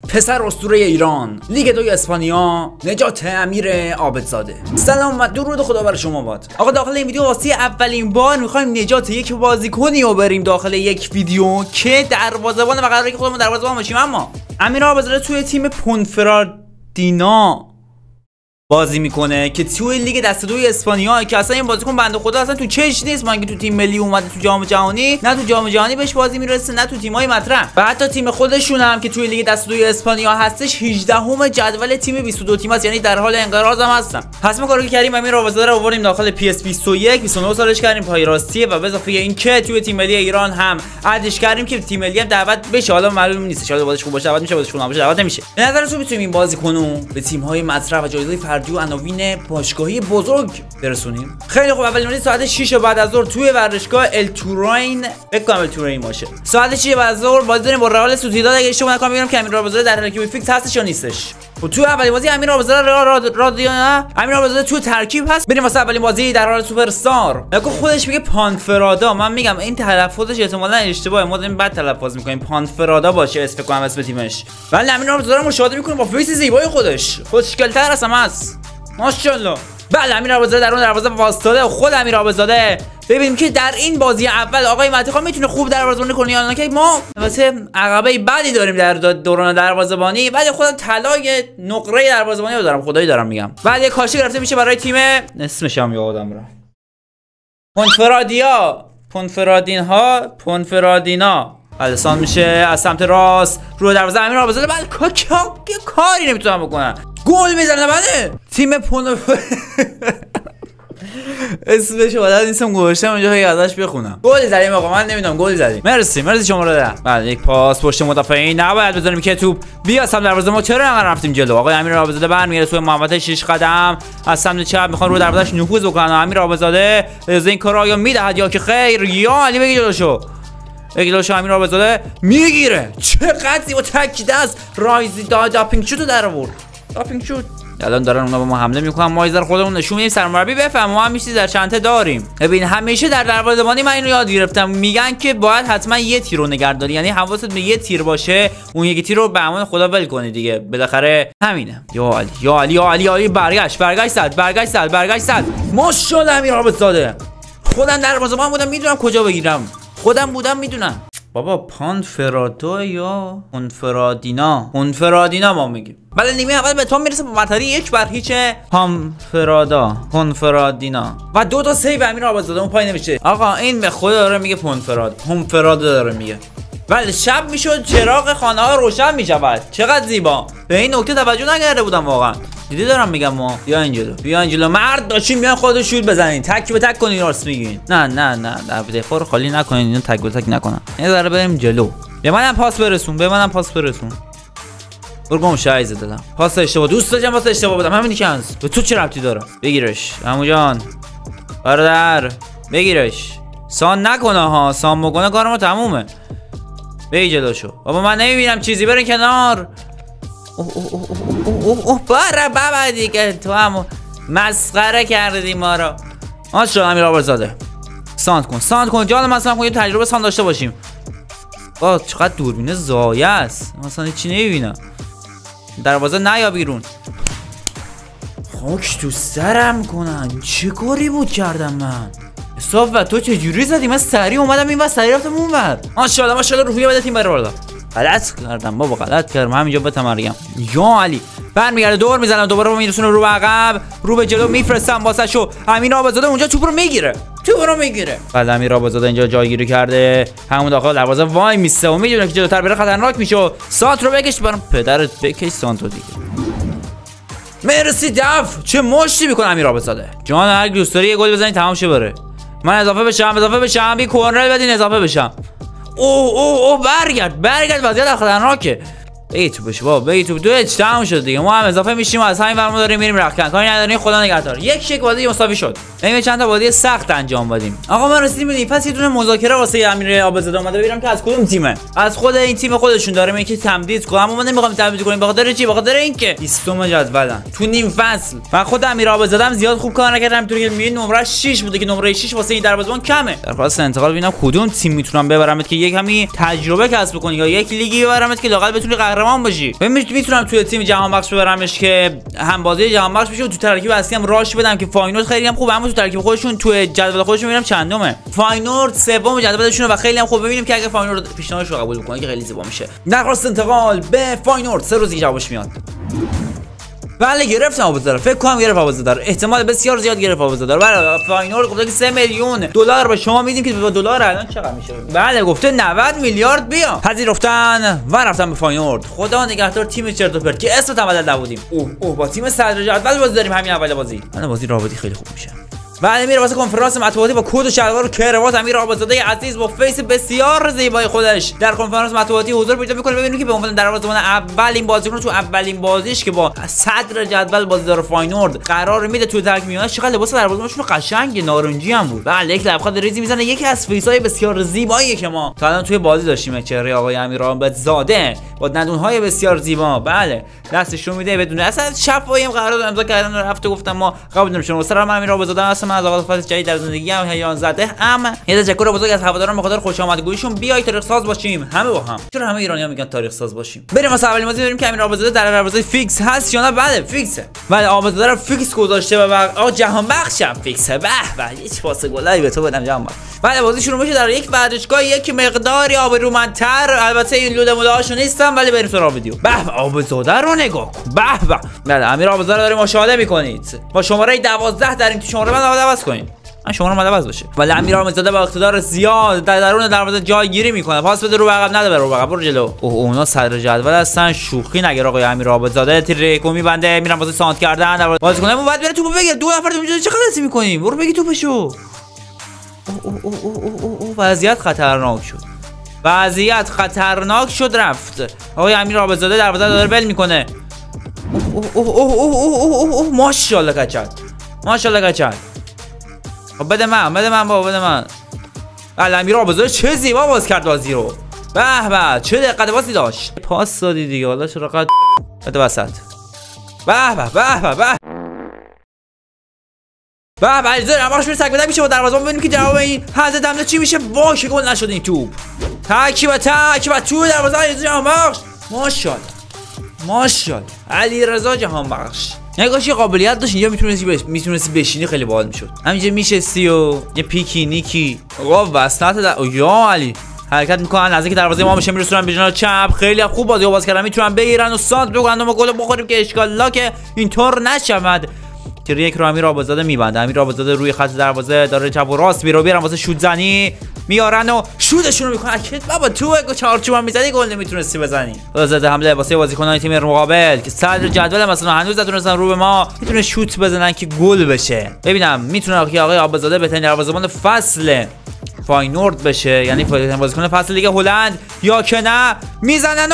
پسر اسطوره ایران، لیگ 2 اسپانیا، نجات امیر عابدزاده. سلام و درود خدا بر شما باد. آقا داخل این ویدیو واسه اولین بار میخوایم نجات یک بازیکنی رو بریم داخل یک ویدیو که دروازه‌بان و قراره که خودمون دروازه‌بان باشیم. اما امیر عابدزاده توی تیم پونفرادینا بازی میکنه که توی لیگ دسته 2 اسپانیا که اصلا این بازیکن بنده خدا اصلا تو چش نیست. من که تو تیم ملی اومده تو جام جهانی، نه تو جام جهانی بهش بازی میرسه نه تو تیمای مطرح. و حتی تیم خودشون هم که توی لیگ دسته 2 اسپانیا هستش 18ام جدول تیم 22 تیم است، یعنی در حال انقراض هم هستن. پس ما کاری که کردیم امیر عابدزاده رو آوردیم داخل PS 21 29 سالش کردیم پای راستیه و به اضافه این که توی تیم ملی ایران هم ادش کردیم که تیم ملی هم دعوت بشه. حالا معلوم نیست شاید بازیش خوب باشه دعوت میشه، بازیش خوب نباشه دعوت نمیشه. به نظرتون میتونیم این بازیکنو به تیم‌های مطرح و جایزه فردی و عناوین باشگاهی بزرگ برسونیم؟ خیلی خوب. اولین بازی ساعت 6 بعد از ظهر توی ورزشگاه التورین، فکر کنم التورین باشه. ساعت 6 بعد از ظهر بازی داریم با رئال سوسییداد. اگه اشتباه نکنم میگم که امیر عابدزاده در ترکیب فیکس هستش یا نیستش. و تو اولین بازی امیر عابدزاده امیر عابدزاده تو ترکیب هست. بریم واسه اولین بازی در حال سوپر استار. نگو خودش میگه پانفرادا، من میگم این تلفظش احتمالاً اشتباهه، ما داریم بد تلفظ میکنیم. پانفرادا باشه اسم، فکر کنم اسم تیمش. ولی امیر عابدزاده مشاهده میکنه با فیس زیبای خودش، خوشگل‌تر از همه است. ماشاءالله. بله امیر عابدزاده در اون دروازه واسطاده. خود امیر عابدزاده ببینیم که در این بازی اول آقای مهدی میتونه خوب دروازه‌بانی کنه یا نه، که ما واسه عقبه بعدی داریم در دوران دروازه‌بانی، ولی خودم طلای نقره دروازه‌بانی رو دارم، خدایی دارم میگم. بعد یک کاشی گرفته میشه برای تیم، اسمش هم یادم رفت، پونفرادینا. السان میشه از سمت راست رو دروازه امیر عابدزاده. بله کاری نمیتونم بکنم، گل میزنه. بله تیم اسمش بلد نیستم گوشتم اونجا یادش بخونم. گل زدیم آقا، من نمیدونم گل زدیم. مرسی شما رو دادم. بله یک پاس پشت مدافعین، نباید بذاریم که توپ بیا سمت دروازه ما. چرا انقدر رفتیم جلو؟ آقای امیر عابدزاده برمیگرده توی محوطه 6 قدم از سمت چپ، میخوان رو دروازه‌اش نفوذ بکنن. امیر عابدزاده از این کارا یا میدهد یا که خیر. یا علی بگی جلوشو، امیر عابدزاده میگیره. چقدر زیبا تک دست رایزی داپینگ شوت در آورد. داپینگ شوت. الان دارن اونا با ما حمله میکنن، ما ایزر خودمون نشون میدیم سرمربی بفهم ما هم میشی در چنته داریم. ببین همیشه در دروازه‌بانی من اینو یاد گرفتم، میگن که باید حتما یه تیر رو نگهداری، یعنی حواست به یه تیر باشه، اون یکی تیر رو به امان خدا ول کنی دیگه. بالاخره همینه. یا علی برگشت صد. ماشاءالله امیر عابدزاده. خودم دروازه‌بان بودم میدونم کجا بگیرم، خودم بودم میدونم. بابا پانفرادا یا پونفرادینا ما میگیم. بله نیمه اول به تو میرسه با برتری 1-0 پونفرادینا و 2 تا سیو امیر عابدزاده. اون پای نمیشه آقا، این به خود داره میگه پونفرادا داره میگه. بله شب میشد چراغ خانه ها روشن میشود. چقدر زیبا. به این نکته توجه نکرده بودم واقعا. دیدی دارم میگم ما بیا اینجلو مرد داشتین بیان خودتو شوت بزنین، تک به تک کنین. راست میگین. نه دفاع رو خالی نکنین، اینو تک به تک نکنن. یه ذره بریم جلو. به منم پاس برسون. برگم شایزه دادم. پاس اشتباه دوست داشتم، پاس اشتباه بدم. همین که هست. به تو چه ربطی داره؟ بگیرش عمو جان برادر، بگیرش. سان نکنه ها، سان بکنه کار ما تمومه. بگی جلوشو. بابا من نمیبینم چیزی، برین کنار. باره بابا دیگه، تو هم مسخره کردی ما رو. ماشاءالله امیر عابدزاده. ساند کن جان مثلا کن، یه تجربه ساند داشته باشیم. با چقدر دوربینه زایه است، مثلا چی نمیبینم. دروازه نیا بیرون. خاک تو سرم کنن، چه کاری بود کردم من؟ صافت تو چجوری زدی؟ من سریع اومدم این و سریع رفتم اون ور. ماشاءالله روحیه بده تیم بره بالا. غلط کردم بابا، غلط کردم. همینجا بتمرگم. یا علی برمیگرده دور میزنم، دوباره میرسونه رو عقب، رو به جلو میفرستم واسه شو. امیر عابدزاده اونجا توپ رو میگیره. بعد امیر عابدزاده اینجا جایگیری کرده، همون داخل دروازه وای میسته و میدونه که جلوتر بره خطرناک میشه. سانت رو بکش برام، پدرت بکش سانتو دیگه. مرسی دف. چه مشتی میکنه امیر عابدزاده جان. هر دوست داری یه گل بزنی تمام شه بره. من اضافه بشم بی کورنر بدین اضافه بشم. اوه برگرد وضعیت خطرناکه. بگی تو بشه بابا، بگی تو دو تمام شد دیگه. ما هم اضافه میشیم و از همین ورمون داریم میریم رختکن. کاری نداریم، خدا نگهدار. یک بازی مساوی شد. بریم چند تا بازی سخت انجام بدیم. آقا ما رسیدیم به پس یه دونه مذاکره واسه امیر عابدزاده اومده. ببینم که از کدوم تیمه. از خود این تیم خودشون داره میگه تمدید کنم، اما ما نمیخوایم تمدید کنیم. بخاطر چی؟ بخاطر اینکه 20م جدولن تو نیم فصل. و خود امیر عابدزاده هم زیاد خوب کار نکردم، همونطوری که میگه نمره 6 بوده که نمره 6 واسه این دروازه‌بان کمه. درخواست انتقال ببینم کدوم تیم میتونم ببرمت که یک کمی تجربه کسب کنی یا یک لیگی ببرمت که لااقل بتونی قهرمان قهرمان باشی. میتونم توی تیم جهان بخش ببرمش که هم بازی جهان بخش بشه و تو ترکیب اصلی هم راش بدم که فاینورد خیلی هم خوبه، اما تو ترکیب خودشون تو جدول خودشون میبینم چندمه. فاینورد سوم جدولشونه و خیلی هم خوب. ببینیم که اگه فاینورد پیشنهادش رو قبول کنه که خیلی زیبا میشه. درخواست انتقال به فاینورد 3 روز جوابش میاد. بله گرفتم آبادزاده، فکر کنم گرفت آبادزاده، احتمال بسیار زیاد گرفت آبادزاده. بله فاینورد گفته که 3 میلیون دلار به شما میدیم که دلار الان چقدر میشه؟ بله گفته 90 میلیارد بیا. پذیرفتن و رفتن به فاینورد. خدا نگهدار تیم چرت و پرت که اسم تولد نبودیم. اوه با تیم صدر جدول بازی داریم همین اول بازی. بازی رابطی خیلی خوب میشه. بعد میره واسه کنفرانس مطبوعاتی با کد و شلوار و کراوات امیر آبادزاده عزیز با فیس بسیار زیبای خودش در کنفرانس مطبوعاتی حضور پیدا میکنه. ببینید که به عنوان دروازه‌بان اولین بازیکن تو اولین بازیش که با صدر جدول بازیدار فاینورد قرار میده تو ترکیب میاد. چقدر لباس دروازه‌بانشون قشنگ نارنجی هم بود. بله یک لبخند ریزی میزنه. یکی از فیس‌های بسیار زیبایی که ما تا الان توی بازی داشتیم. چهره آقای امیر آبادزاده با دندون‌های بسیار زیبا. بله دستش رو میده بدون اصلا شفاهی هم قرار امضا کردن. رفته گفتم ما قبول نمی‌شیم. سلام امیر آبادزاده هستم. از آغاز فصل جدید در زندگی هم هیجان زده ام. یه تشکر بزرگ از هواداران به خاطر خوش آمدگوییشون. بیاید تاریخ ساز باشیم همه با هم. چرا همه ایرانی‌ها میگن تاریخ ساز باشیم؟ بریم واسه اولین بازی بریم که امیر آبادزاده در دروازه فیکس هست یا نه. بله فیکسه. بله آبادزاده رو فیکس گذاشته و آقا جهان بخشم فیکسه. به هیچ پاس گلایی به تو بدم جهان بخش. بله بازی شروع میشه در یک ورزشگاه یک مقداری آبرومندتر. البته این لوده مولهاشو نیستم ولی بریم سراغ ویدیو. به آبادزاده رو نگاه کن. به بله امیر آبادزاده داره مشاهده میکنید. با شماره 12 در این تو شماره من عوض کنید. شما رو عوض باشه. ولی امیر آبادزاده با اقتدار زیاد در درون دروازه جایگیری میکنه. پاس بده رو عقب نده رو عقب برو جلو. اونا صدر جدول هستن شوخی نگیر آقای امیر آبادزاده. تریکو میبنده میرن واسه سانت کردن. بازیکن بعد بره توپو بگیر. 2 نفر تو اینجا چه غلطی میکنیم؟ برو بگی توپشو. وضعیت خطرناک شد. وضعیت خطرناک شد رفت. آقای امیر آبادزاده دروازه داره ول میکنه. ماشاءالله کچل. ماشاءالله کچل. بده من بابا بده من. امیر آبادزاده چه زیبا باز کرد بازی رو. به چه دقت بازی داشت. پاس دادی دیگه حالا چرا قد بده وسط. به علیزاده نماش میره تک به تک میشه با دروازه‌بان. ببینیم که جواب این حضرت حمله چی میشه. باشه گل نشد این توپ. تکی به تو دروازه علیرضا جهان بخش. ماشاءالله علیرضا جهان بخش. نگاهش قابلیت داشت اینجا میتونستی بشینی خیلی باحال میشد. همینجا میشستی و یه پیکی نیکی آقا وسط یا علی حرکت میکنن نزدیک دروازه ما میشه میرسونن به جناح چپ. خیلی خوب بازی باز کردن میتونن بگیرن و سانت بکنن و ما گل بخوریم که اشکال که اینطور نشود. یک رو امیر آبادزاده میبنده. امیر آبادزاده روی خط دروازه داره چپ و راست میره بیرن واسه شوت زنی میارن و شوتشون رو میکنن. اکید بابا تو چارچوب هم میزدی گل نمیتونستی بزنی. ضد حمله واسه بازیکنان تیم مقابل که صدر جدول مثلا هنوز نتونستن رو به ما میتونه شوت بزنن که گل بشه. ببینم میتونه آقای آبادزاده بهترین دروازه‌بان فصل فاینورد بشه، یعنی بازیکن فصل لیگ هلند، یا که نه میزنن و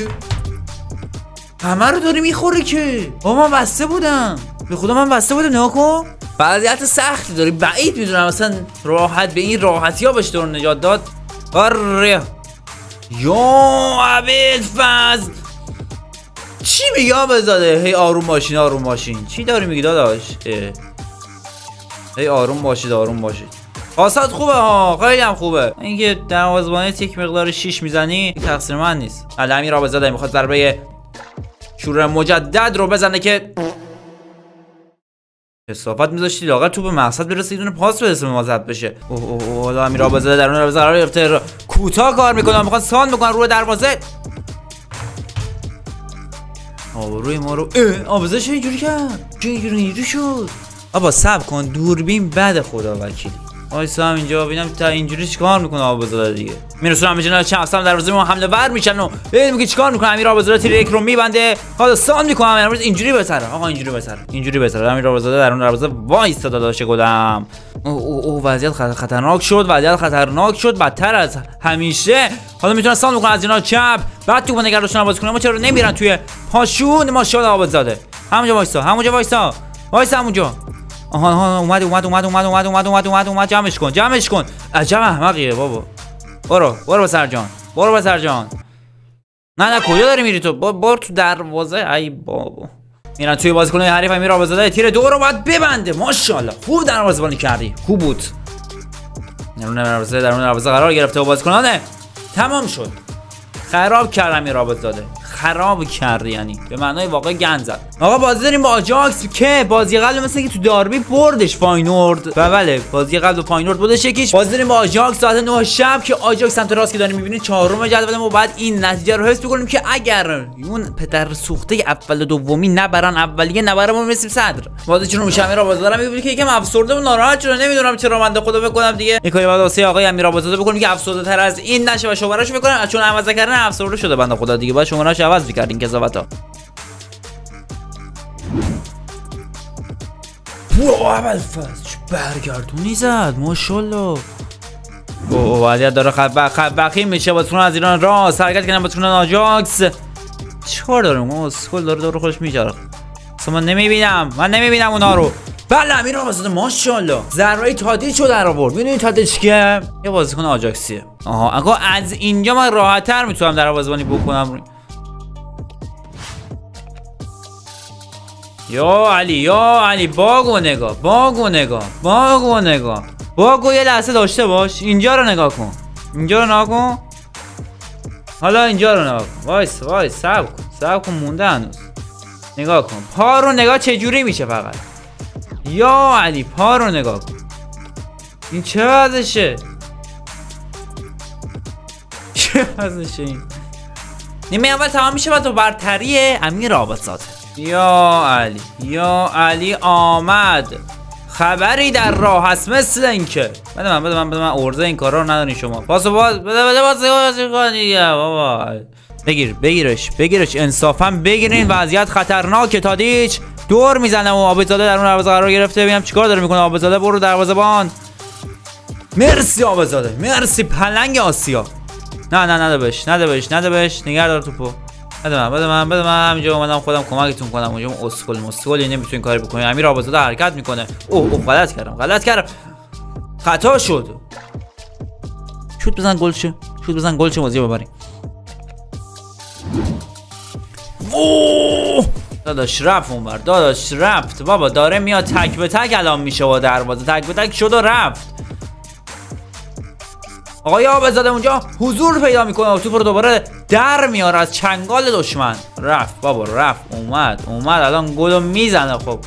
همه رو داری میخوره که من بسته بودم. به خدا من بسته بودم. نگاه کن وضعیت سختی داری. بعید میدونم مثلا راحت به این راحتی ها بهش دور نجات داد. آره یا ابوالفضل چی میگه آبادزاده؟ هی آروم باشین چی داری میگی داداش؟ هی آروم باشید. پاسات خوبه ها، خیلی هم خوبه. اینکه دروازه‌بانت یک مقدار شیش میزنی تقصیر من نیست. امیر آبادزاده میخواد ضربه شروع مجدد رو بزنه که کثافت میذاشتی لاغر تو به مقصد برسه، یه دونه پاس برسه به مازد بشه. حالا امیر آبادزاده در اون دروازه قرار گرفته، کوتاه کار میکنه، میخواد سان بکنه روی دروازه. روی ما رو آبادزاده چه اینجوری کرد؟ چه اینجوری شد؟ آبا صبر کن دوربین بده خدا وکیلی. وایسا هم اینجا ببینم تا اینجوری چیکار میکنه آبادزاده دیگه. میرسونن به جناح چپ سمت دروازه ما حمله ور میشن و ببینیم که چیکار میکنه. امیر آبادزاده تیر یک رو میبنده، حالا سان میکنه. امروز اینجوری بهتره آقا، اینجوری بهتره. امیر آبادزاده در اون دروازه وایسا داداش گلم. وضعیت خطرناک شد، بدتر از همیشه. حالا میتونه سان بکنه از جناح چپ، بعد تو نگردشون بازی کنه. ما چرا نمیرن توی پاشون؟ ماشاءالله آبادزاده. همونجا وایسا همونجا. آها اومد جمعش کن. عجب احمقیه بابا. برو بسر جان. نه کجا داری میری تو؟ برو تو دروازه. ای بابا میرن توی بازیکن حریف. امیر آبادزاده تیر دو رو باید ببنده. ماشاءالله خوب دروازه‌بانی کردی، خوب بود. در اون دروازه قرار گرفته و بازیکنانه تمام شد. خراب کرد امیر آبادزاده، خراب کردی، یعنی به معنای واقع گند زد. آقا بازی داریم با آجاکس که بازی قبل مثل که تو داربی بردش فاینورد و بله بازی قبل فاینورد بودش یکیش. بازی داریم با آجاکس ساعت 9 شب که آجاکس سمت راست که داریم میبینید چهارم جدول ما بعد این نتیجه رو حفظ بکنیم که اگر اون پدر سوخته اول و دومی نبرن اولیه نبرمون میرسیم صدر. بازی چون میشه امیر آبادزاده میبینید که یکم افسرده و ناراحت شده، نمیدونم چرا بنده خدا بکنم دیگه. یه کاری بعد واسه آقای امیر آبادزاده بکنیم که افسرده تر از این نشه و شمارهشو بکنن، چون عوض کردن افسرده شده بنده خدا دیگه، باید شمارهشو عوض می‌کردین کذابتا. واو اول فصل برگردونی زد ماشاءالله. اوه وضعیت داره خبخی میشه با تون از ایران راست حرکت کردن با تون آجاکس. چیکار داریم اسکول داره خودش میجاره. من نمیبینم اونا رو. بله امیر آبادزاده ماشاءالله ضربه تادیچو در آورد. میدونید تادیچ که یه بازیکن آجاکسیه. آها آقا از اینجا من راحت‌تر میتونم دروازه‌بانی بکنم. یا علی باگو نگاه باگو یه لحظه داشته باش. اینجا رو نگاه کن حالا اینجا رو نگاه کن. وایس صبر کن مونده هنوز. نگاه کن پا رو نگاه چجوری میشه فقط. یا علی پا رو نگاه کن. این چه وضعشه این نیمه اول تمام میشه و تو برتری امیر آبادزاده. یا علی آمد. خبری در راه هست مثل اینکه بده من ارزه این کارا رو ندارین شما. بده بابا. بگیرش انصافا بگیرین. وضعیت خطرناکه. تادیچ دور میزنه و آبادزاده در اون دروازه قرار گرفته. ببینم چیکار داره میکنه آبادزاده. برو دروازه‌بان. مرسی آبادزاده مرسی پلنگ آسیا. نه نده بهش نگه دار توپو. بده من همینجا اومدم خودم کمکتون کنم. اونجا اسکل نمیتونین کاری بکنین. امیر آبادزاده حرکت میکنه. اوه غلط کردم خطا شد. شوت بزن گل شه بازی ببریم. داداش رفت بابا. داره میاد تک به تک الان میشه با دروازه. تک به تک شد و رفت. آقای آبادزاده اونجا حضور پیدا میکنه و توپ رو دوباره در میاره از چنگال دشمن. رفت اومد الان گلو میزنه. خب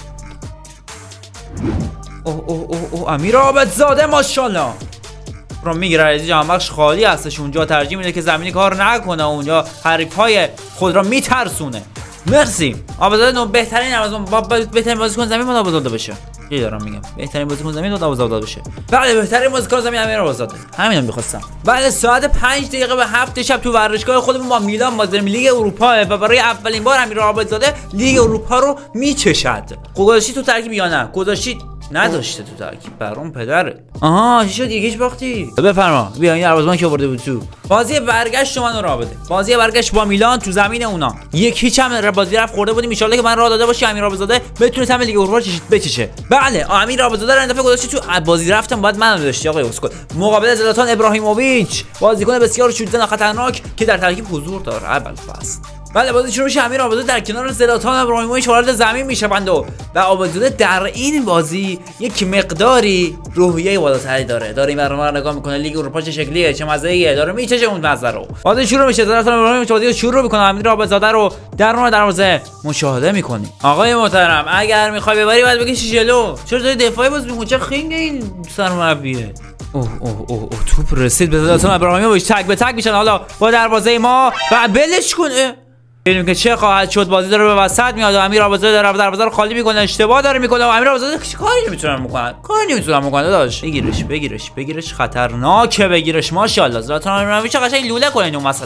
اوه امیر آبادزاده ماشاءالله رو میگیره. عزیز جهانبخش خالی هستش اونجا. ترجیح میده که زمینی کار نکنه. اونجا حریفای خود را میترسونه. مرسی آبادزاده. بهترین بازیکن زمین باید آبادزاده بشه. چی دارم میگم؟ بهترین بازیکن زمین باید آبادزاده بشه. بله بهترین بازیکن زمین امیر آبادزاده. همینم می‌خواستم. بله ساعت 5 دقیقه به 7 شب تو ورزشگاه خودمون با میلان بازی داریم. لیگ اروپا و برای اولین بار امیر آبادزاده لیگ اروپا رو میچشد. گذاشتی تو ترکیب یا نه؟ گذاشتی نداشته تو ترکیب. برام پدره. آها چی شد یکیش باختی؟ بفرما بیا این دروازه‌بان که آورده بود تو. بازی برگشت من رو بده. بازی برگشت با میلان تو زمین اونا. هیچ هم بازی رفت خورده بودیم. ان شاءالله که من راه داده باشه امیر آبادزاده بتونه تیم لیگ اروپا بچشه. بله امیر آبادزاده رو این دفعه گذاشتی تو بازی رفتم باید منو داشتی آقای اسکل. مقابل زلاتان ابراهیموویچ بازیکن بسیار شوت‌زن خطرناک که در ترکیب حضور داره اول فصل. بله بازی شروع میشه. امیر آبادزاده در کنار زلاتان ابراهیموویچ وارد زمین میشه و آبادزاده در این بازی یک مقداری روحیه بالاتری داره این برنامه رو نگاه میکنه. لیگ اروپا چه شکلیه چه مزه‌ایه داره میچشه اون مزه رو. بازی شروع میشه. زلاتان ابراهیموویچ بازی شروع میکنه. امیر آبادزاده رو در اون دروازه مشاهده میکنی. آقای محترم اگر میخوای ببری باید بگی جلو. چرا داری دفاعی بازی میکنی؟ چه خنگ این سرمربیه. اوه توپ رسید به زلاتان ابراهیموویچ. تک به تک میشن حالا با دروازه ما و بلش کنه. ببینیم که چه خواهد شد. بازی داره به وسط میاد و امیر آبادزاده داره دروازه رو خالی میکنه. اشتباه داره میکنه و امیر آبادزاده کاری نمیتونن بکنه. داداش بگیرش خطرناکه. بگیرش ماشاءالله. زلاتان ابراهیموویچ قشنگ لوله کنه اون وسط.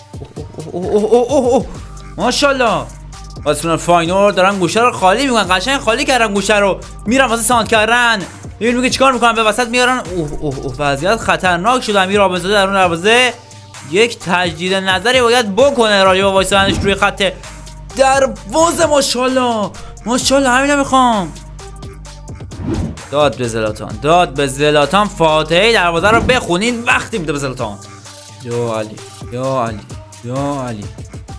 اوه ماشاءالله. بازیکن فاینورد دارن گوشه رو خالی میکنن. قشنگ خالی کردن گوشه رو. میرن واسه سانت کردن. ببینیم که چیکار میکنن. به وسط میارن. اوه وضعیت خطرناک شد. امیر آبادزاده در اون دروازه یک تجدید نظری باید بکنه راجع به وایسادنش روی خط دروازه. ماشاءالله همینو میخوام. داد به زلاتان فاتحه دروازه رو بخونین. وقتی میده به زلاتان. یا علی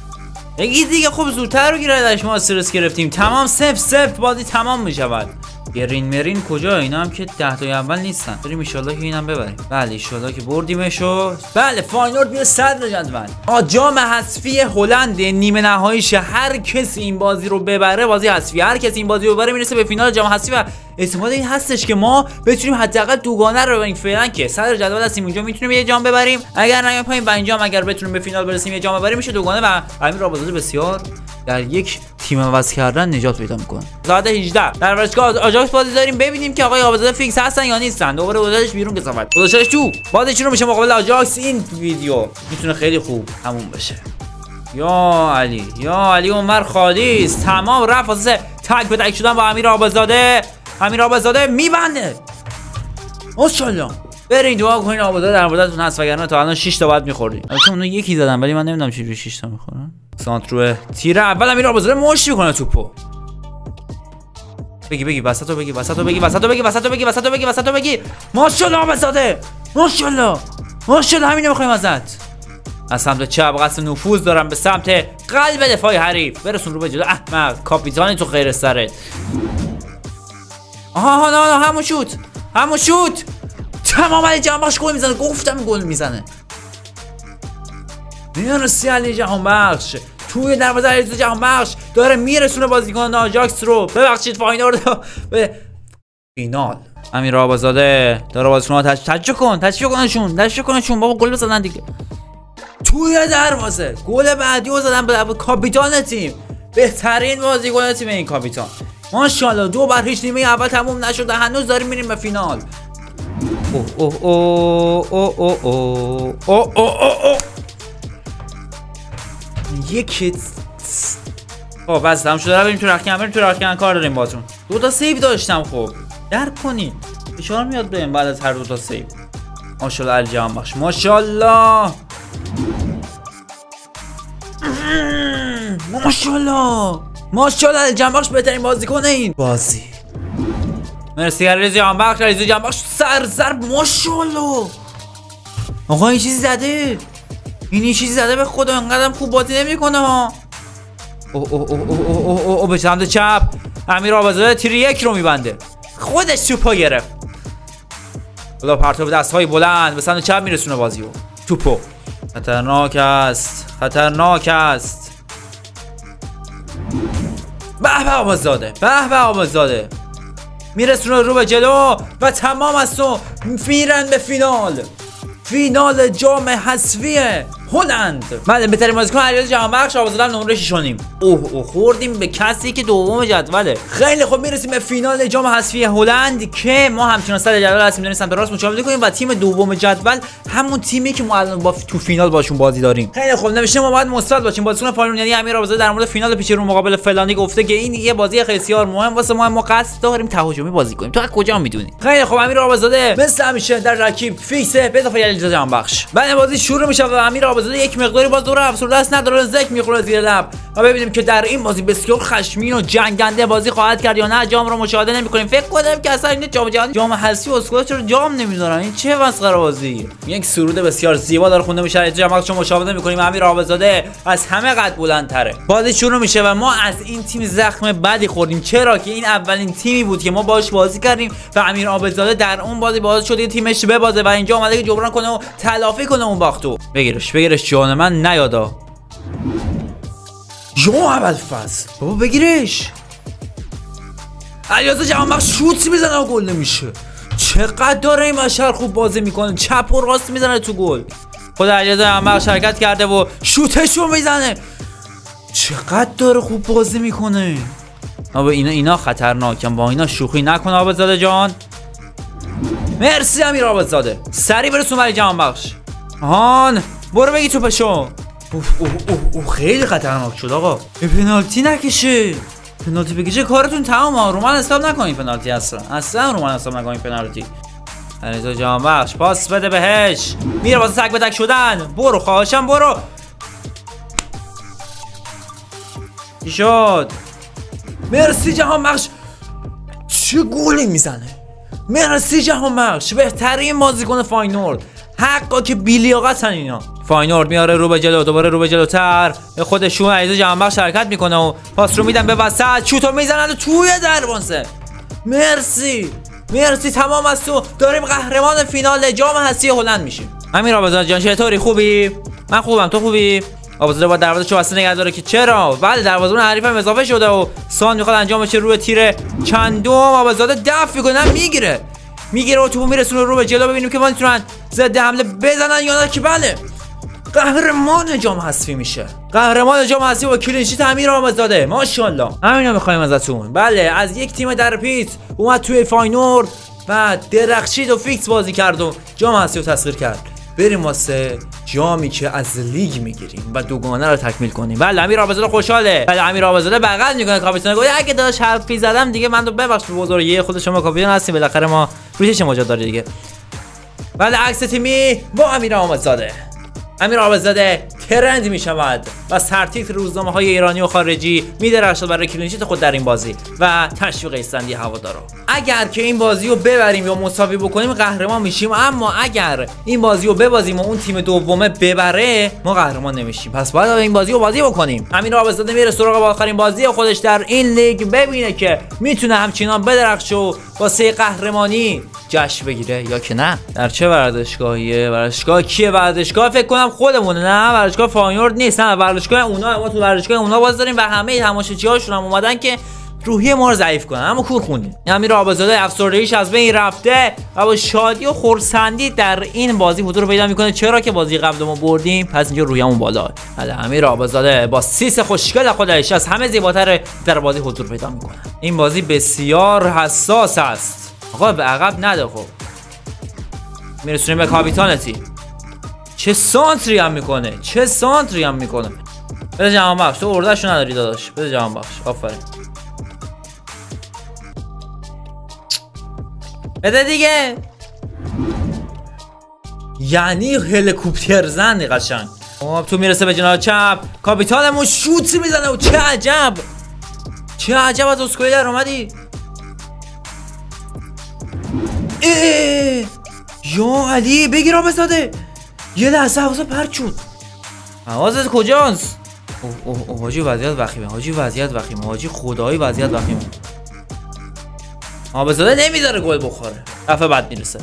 بگید دیگه. خب زودتر رو گیره داشت. ما استرس گرفتیم. تمام 0-0 بازی تمام میشود. گرین مرین کجا؟ اینا هم که 10 تا اول نیستن. بریم ان شاءالله که اینم ببریم. بله ان شاءالله که بردیمشو. بله فاینورد میره صدر جدول. جام حذفی هلند نیمه نهاییش. هر کسی این بازی رو ببره بازی حذفی، هر کسی این بازی رو ببره میرسه به فینال جام حذفی و احتمال این هستش که ما بتونیم حداقل دوگانه رو ببریم. فعلا که صدر جدول هستیم، اونجا میتونیم یه جام ببریم. اگر نیایم پایین و اینجا اگر بتونیم به فینال برسیم یه جام ببریم میشه دوگانه و امیر آبادزاده بسیار در یک تیم عوض کردن نجات پیدا میکنه. ساعت 18 در ورزشگاه آژاکس بازی داریم، ببینیم که آقای آبادزاده فیکس هستن یا نیستن. دوباره گذاشتش بیرون کثافت، گذاشتش تو. بازی شروع میشه مقابل آژاکس. این ویدیو میتونه خیلی خوب تموم بشه. یا علی عمر خالی است. تمام رفت واسه تک به تک شدن با امیر آبادزاده. امیر آبادزاده میبنده. ماشاءالله. برین دعا کنین آبادزاده در موردتون هست، وگرنه تا الان 6 تا بعد می‌خوردین. البته اونو یکی زدن ولی من نمیدونم چجوری 6 تا می‌خورن. سانترو تیر اول امیر آبادزاده مشت میکنه توپو. بگی وسطو بگی. ماشاءالله آبادزاده. ماشاءالله همین می‌خوایم ازت. از سمت چپ قصد نفوذ دارم به سمت قلب دفاع حریف. برسون رو به جلو احمق. کاپیتانی تو خیر سرت. آها نه همون شوت. تمام علی جهانبخش گل میزنه. گفتم گل میزنه. میرسی علی جهانبخش توی دروازه علی جهانبخش داره میرسونه بازیکن آژاکس رو. ببخشید فاینورد به فینال. امیر آبادزاده داره بازیکن‌ها تشویق کنشون بابا گل بزنن دیگه. توی دروازه گل بعدی رو زدن به کاپیتان تیم، بهترین بازیکن تیم این کاپیتان. ماشاءالله 2-0 نیمه اول تموم نشده، هنوز داریم میریم به فینال. یکی خب بس تموم شده. بریم تو رخکن کار داریم باتون. 2 تا سیو داشتم. خب درک کنین اشاره میاد بهم بعد از هر 2 تا سیو. ماشاءالله علی جهانبخش ماشاءالله علی جهانبخش بهترین بازیکن این بازی. مرسی علی جهانبخش سر ماشاءالله. آقا این چیزی زده به خدا. انقدرم خوب بازی نمیکنه ها. او به سمت چپ امیر آبادزاده تیر 1 رو میبنده. خودش توپو گرفت. حالا پرتاب دست‌های بلند به سمت چپ میرسونه بازیو. توپو خطرناک است. به آبادزاده میرسونه رو به جلو و تمام است و میرن به فینال جام حذفی هلند. بله بهترین بازیکن علیرضا جهانبخش آبادزاده نمره 6.5. خوردیم به کسی که دوم جدوله. خیلی خوب میرسیم به فینال جام حذفی هلند که ما همچنان صدر جدول هستیم. داریم سمت راست مشاهده کنیم و تیم دوم جدول همون تیمی که ما الان تو فینال باشون بازی داریم. خیلی خوب نوشته ما باید مثبت باشیم. بازیکن فاینال یعنی امیر آبادزاده در مورد فینال پیش رو مقابل فلانی گفته که این یه بازی خیلی بسیار مهم واسه ما قصد داریم تهاجمی بازی کنیم. تو از کجا میدونی؟ خیلی خوب امیر آبادزاده مثل همیشه در رکیب فیکسه به اضافه علیرضا جهانبخش. بعد بازی شروع میشه و امیر آبادزاده یک مقداری باز دوره افسرده است، نداره ذکر میخوره زیر لب و ببینیم که در این بازی بسیار خشمگین و جنگنده بازی خواهد کرد یا نه. جام رو مشاهده نمی‌کنیم. فکر کنم که اصلا این جام حذفی اسکواد چرا جام نمی‌ذارن. این چه مسخره بازی. یک سرود بسیار زیبا داره خونده میشه. جامعه رو مشاهده می‌کنیم. امیر آبادزاده از همه قد بلندتره. بازی شروع میشه و ما از این تیم زخم بدی خوردیم، چرا که این اولین تیمی بود که ما باهاش بازی کردیم و امیر آبادزاده در اون بازی باعث شد تیمش ببازه و اینجا اومده که جبران کنه و تلافی کنه اون باختو. بگیرش جان من نیادا. جو اول فصل بابا بگیرش. علیرضا جهانبخش شوت میزنه و گل نمیشه. چقدر داره این بشر خوب بازی میکنه، چپ و راست میزنه تو گل. خود علیرضا جهانبخش حرکت کرده و شوتشو میزنه. چقدر داره خوب بازی میکنه. آبا اینا خطرناکن، با اینا شوخی نکن آبادزاده جان. مرسی امیر آبادزاده. سری برسون برای جهانبخش. آهان برو بگی توپشو. اوه خیلی خطرناک شد آقا. پنالتی نکشه. پنالتی بکشه کارتون تمام. رو من حساب نکنین پنالتی اصلا رو من حساب نکنین پنالتی. علیرضا جهانبخش پاس بده بهش. میره واسه تک به تک شدن. برو خواهشم برو. چی شد؟ مرسی جهانبخش. چه گلی میزنه. مرسی جهانبخش بهترین بازیکن فاینورد. حقا که بی‌لیاقتن اینا. فاینورد میاره رو به جلو، دوباره رو به جلوتر به خودشون. علیرضا جهانبخش حرکت میکنه و پاس رو میدن به وسط، شوتو میزنن توی دروازه. مرسی تمام از تو. داریم قهرمان فینال جام حذفی هلند میشیم. امیر آبادزاده جان چطوری؟ خوبی؟ من خوبم، تو خوبی؟ آبادزاده با دروازه چو بسته نگه داره که چرا؟ بله دروازه‌بان حریفم اضافه شده و سان میخواد انجام بشه روی تیر چندم. آبادزاده دفع میکنه، میگیره و توپو میرسونه رو به جلو. ببینیم که میتونن ضد حمله بزنن یا نه. که بله قهرمان جام حذفی میشه. قهرمان جام حذفی با کلین شیت امیر آبادزاده. ماشاءالله. همینا میخوایم ازتون. بله از یک تیم در پیت اومد توی فاینور و درخشید و فیکس بازی کرد و جام حذفی رو تسخیر کرد. بریم واسه جامی که از لیگ میگیریم و دوگانه رو تکمیل کنیم. بله امیر آبادزاده خوشحاله. بله امیر آبادزاده بغل میکنه کاپیتان. گفت اگه داش حرفی زدم دیگه من رو ببخش بزرگی خود شما کاپیتان هستیم، بالاخره ما روش چه ماجرا داره دیگه. بله عکس تیمی با امیر آبادزاده. امیر آبادزاده ترند میشود و سرتیتر روزنامه‌های ایرانی و خارجی میدرخشد برای کلینشیت خود در این بازی و تشویق ایسلندی هوادارا. اگر که این بازی رو ببریم یا مساوی بکنیم قهرمان میشیم، اما اگر این بازی رو ببازیم و اون تیم دومه ببره ما قهرمان نمیشیم. پس باید این بازی رو بازی بکنیم. امیر آبادزاده میره سراغ آخرین بازی خودش در این لیگ، ببینه که میتونه همچنان بدرخشه و واسه قهرمانی جشن بگیره یا که نه. در چه ورزشگاهیه؟ ورزشگاه کیه؟ ورزشگاه فکر کنم خودمونه. نه ورزشگاه فاینورد نیست، نه ورزشگاه اونا. ما تو ورزشگاه اونا باز داریم و همه تماشاچی‌هاشون هم اومدن که روحیه ما رو ضعیف کنن، اما کور خوندیم. امیر آبادزاده افسردگیش از بین رفته و با شادی و خرسندی در این بازی حضور پیدا میکنه. چرا که بازی قبل ما بردیم، پس اینجا روحیه‌مون بالا. بله امیر آبادزاده با سیس خوشگل خودش از همه زیباتر در بازی حضور پیدا میکنه. این بازی بسیار حساس است. آقا به عقب نده. خب میرسونیم به کاپیتان تیم. چه سانتری هم میکنه. بده جهان بخش. تو اردشو نداری داداش. بده جهان بخش. آفرین. بده دیگه. یعنی هلیکوپتر زنی قشنگ. خب تو میرسه به جناح چپ. کاپیتانمون شوت میزنه و چه عجب از اسکوئی در اومدی. یا علی بگیر آبادزاده. یه لحظه حواسم پرت شد. حواست کجاست؟ حاجی وضعیت وخیمه. حاجی خدایی وضعیت وخیمه. آبادزاده نمیذاره گل بخوره. دفعه بعد میرسه.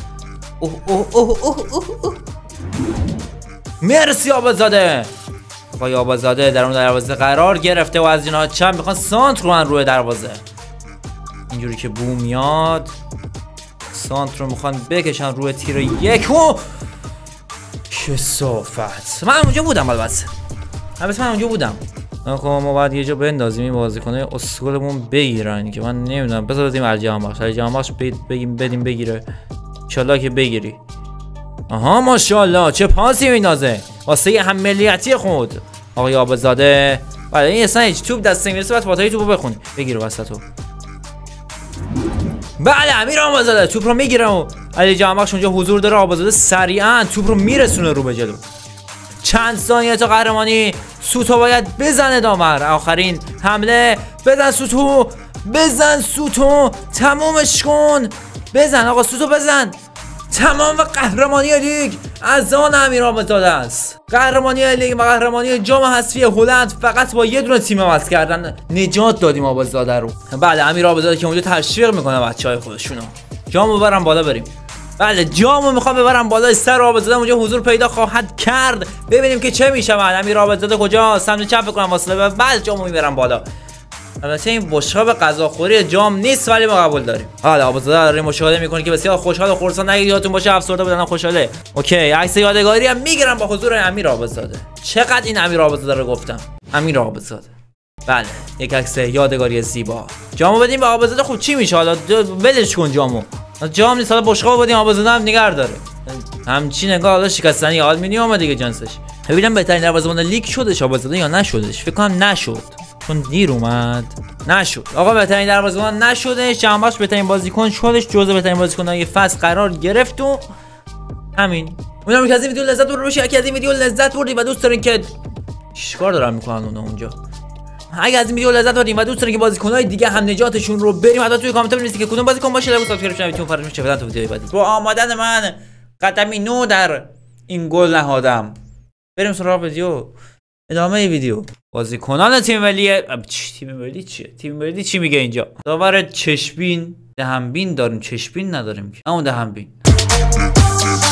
مرسی آبادزاده. آقای آبادزاده در اون دروازه قرار گرفته و از جناح چپ میخوان سانتر کنن روی دروازه. اینجوری که بو میاد سانتر رو میخوان بکشن روی تیر یک. کثافت. من اونجا بودم البته. خب ما باید یه جا بندازیم این بازیکنای اسکولمون بگیرن که من نمیدونم. بذار بدیم جهان بخش بدیم بگیره. ان شاءالله که بگیری. آها ماشاءالله چه پاسی میندازه واسه هم ملیتی خود آقای آبادزاده. بله این اصلا هیچ توپ دست نمیرسه. بعد فاتحه توپو بخونی بگیره وسطو. بله امیر آبادزاده توپ رو میگیره و علی جهان بخش اونجا حضور داره. آبادزاده سریعا توپ رو میرسونه رو به جلو. چند ثانیه تا قهرمانی. سوتو باید بزنه دامر. آخرین حمله. بزن سوتو تمومش کن. بزن آقا سوتو بزن. تمام و قهرمانی لیگ از آن امیر آبادزاده است. قهرمانی لیگ و قهرمانی جام حذفی هلند فقط با یه دونه تیم عوض کردن نجات دادیم آبادزاده رو. بله امیر آبادزاده که اونجا تشویق میکنه بچهای خودشونو. جامو ببرم بالا بریم. بله جامو میخوام ببرم بالا. سر آبادزاده اونجا حضور پیدا خواهد کرد. ببینیم که چه میشود. امیر آبادزاده کجاست؟ سمت چپ بکنم واسه بعد جامو میبرم بالا. البته این بشقاب غذاخوری جام نیست ولی ما قبول داریم. حالا آبادزاده داره مشاهده میکنه که بسیار خوشحال و خرسند. نگه یادتون باشه افسرده بودن خوشحاله. اوکی عکس یادگاری هم میگیرم با حضور امیر آبادزاده. چقدر این امیر آبادزاده رو گفتم. امیر آبادزاده. بله یک عکس یادگاری زیبا. جامو بدیم به آبادزاده. خوب چی میشه حالا؟ ولش کن جامو. جام نیست حالا بشقاب بدیم آبادزاده هم نگار داره. همچی نگاه حالا شکستنی آلومینیوم دیگه جنسش. ببینم بهترین دروازه‌بان لیگ شدش آبادزاده یا نشدش. فکر کنم نشد. چون دیر اومد. نشد. آقا بهترین دروازه‌بان نشدش. جهان بخش بهترین بازیکن شدش. جزو بهترین بازیکن‌های فصل قرار گرفت و همین. امیدوارم که از این ویدیو لذت برده باشید. اگه از این ویدیو لذت بردید و دوست دارین که چیکار دارن میکنن اونا اونجا. اگه از این ویدیو لذت بردید و دوست دارین که بازیکن‌های دیگه هم نجاتشون رو بریم حتما توی کامنت بنویسید که کدوم بازیکن باشه. لایک و سابسکرایب کنید تا فردا میشه تو ویدیوهای بعدی. با آمدن من قدمی نو در این گل نهادم. بریم سراغ ویدیو. ادامه ویدیو. بازیکنان تیم ملی تیم ملی چیه؟ تیم ملی چی میگه اینجا؟ داور چشمبین دهنبین داریم، چشمبین نداریم که. همون دهنبین.